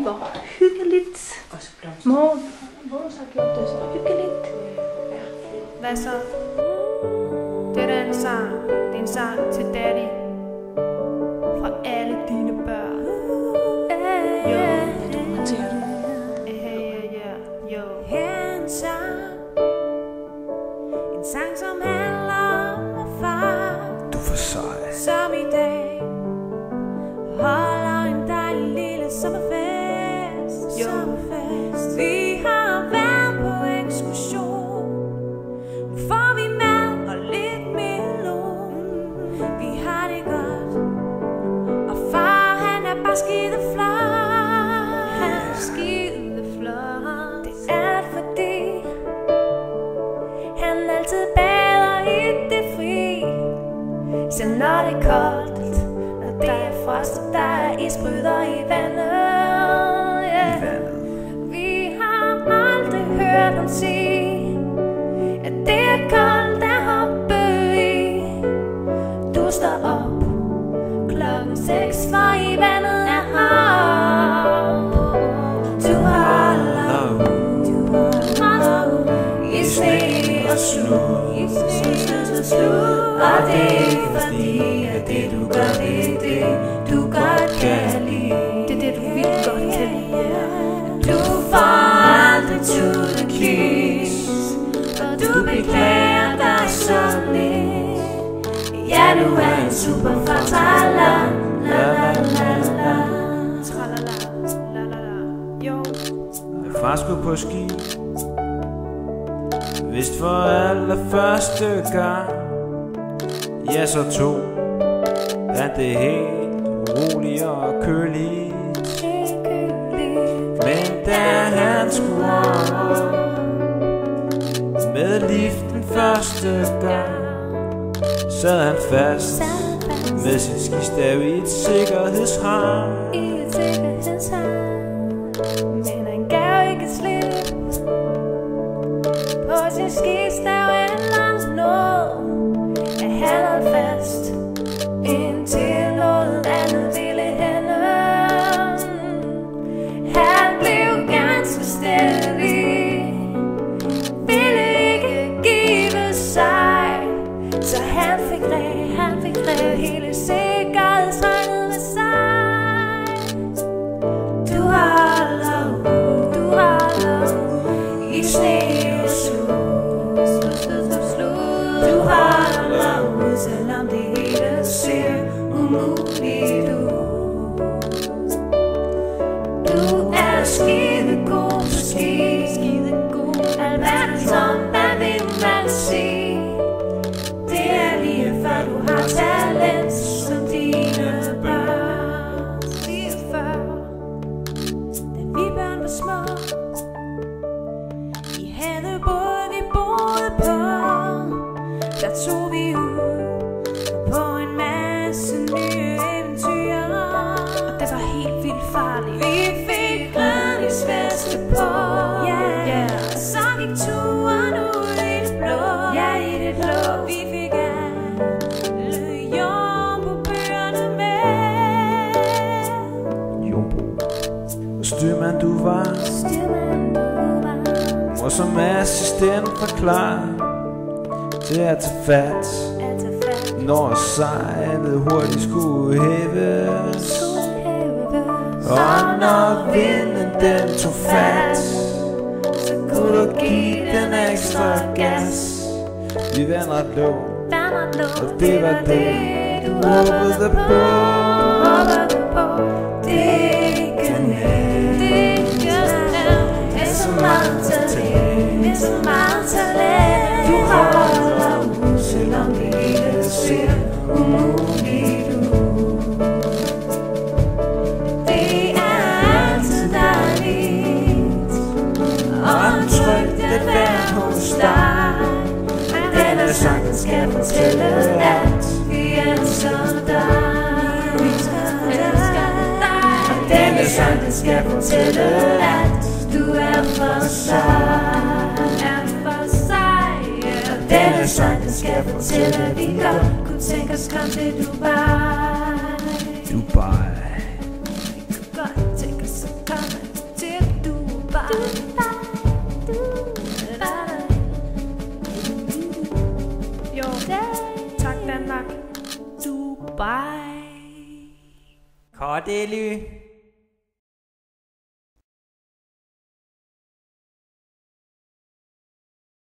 hvor hyggeligt. Mor har gjort det så hyggeligt. Hvad så? Det er en sang. Det er en sang til daddy. Fra alle dine børn. Jo. Du håndterer det. Jo. En sang som handler om far. Du for sej. Som i dag holder en dejlig lille sommerfest. Jo. Vi har været på ekskursion. Nu får vi mad og lidt melon. Vi har det godt. Og far han er bare skide flot. Han er skide flot. Det er fordi han altid bader i det fri. Så når det er koldt, når det er frost, og der er isbryder i vandet, yeah. Vi har aldrig hørt ham sige, at det er koldt at hoppe i. Du står op klokken 6, for i vandet er hav. Du holder ud i sne og slud, og det er fordi, at det du gør, det er det, du godt kan lide. Det er det, du virkelig godt kan lide. Du får aldrig to the keys, og du beklager dig så lidt. Ja, du er en super fartala, la la la la. Tralala, la la la. Jo. Far skulle på ski, vist for allerførste gang. Ja, så tog han det helt roligt og køligt. Men da han skulle op med liften første gang, sad han fast med sin skistav i et sikkerhedshegn. Men han gav ikke slip på sin skistav eller noget. Han holdt fast indtil noget andet ville hænde. Han blev ganske stædig, ville ikke give sig, så han fik red hele sikkerhedsregnet med sig. Du holder ud i sne og slud. Du holder ud, selvom det hele ser umuligt ud. Du er skide god på ski, alt verden som hvad vil man sige. Det er lige før du har talent som dine børn. Lige før, da vi børn var små, i Haderbåd vi boede på, der tog vi ud på en masse nye eventyr. Og det var helt vildt farligt. Vi fik redningsveste på, og så gik turen ud i det blå. Vi fik alle jordbobøgerne med. Jombo, styrmand du var, mor som assistent forklar til at tage fat, når sejlet hurtigt skulle hæves. Og når vinden den tog fat, så kunne du give den ekstra gas. Vi vandrede lå, og det var det du håbede på. Det kan nemt, med så meget talent. Du holder ud, selvom det hele ser umuligt ud. Det er altid dejligt og trygt at være hos dig. Denne sang skal fortælle, at vi elsker dig. Og denne sang skal fortælle, at du er for sig. Og denne sang skal fortælle, at vi godt kunne tænke os komme til Dubai. Dubai. Vi kunne godt tænke os at komme Bye. Kort, Elly.